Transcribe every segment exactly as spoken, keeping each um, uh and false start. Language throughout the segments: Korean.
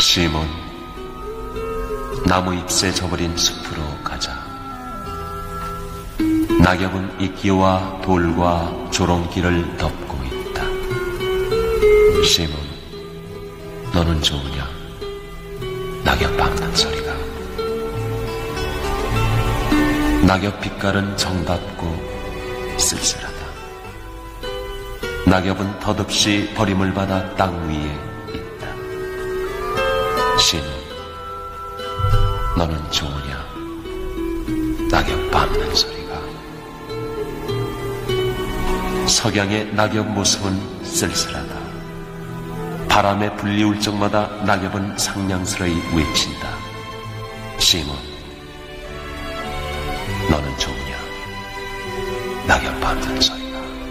시몬, 나무 잎새 져버린 숲으로 가자. 낙엽은 이끼와 돌과 조롱기를 덮고 있다. 시몬, 너는 좋으냐? 낙엽 밟는 소리가. 낙엽 빛깔은 정답고 쓸쓸하다. 낙엽은 덧없이 버림을 받아 땅 위에 있다. 시몬, 너는 좋으냐? 낙엽 밟는 소리가. 석양의 낙엽 모습은 쓸쓸하다. 바람에 불리울 적마다 낙엽은 상냥스러이 외친다. 시몬, 너는 좋으냐? 낙엽 밟는 소리가.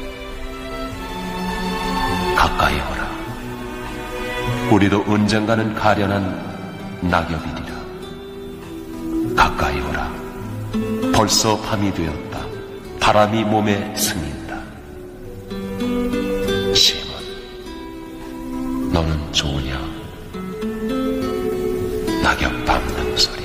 가까이 오라. 우리도 언젠가는 가련한 낙엽이리라. 가까이 오라. 벌써 밤이 되었다. 바람이 몸에 스민다. 시몬, 너는 좋으냐? 낙엽 밟는 소리.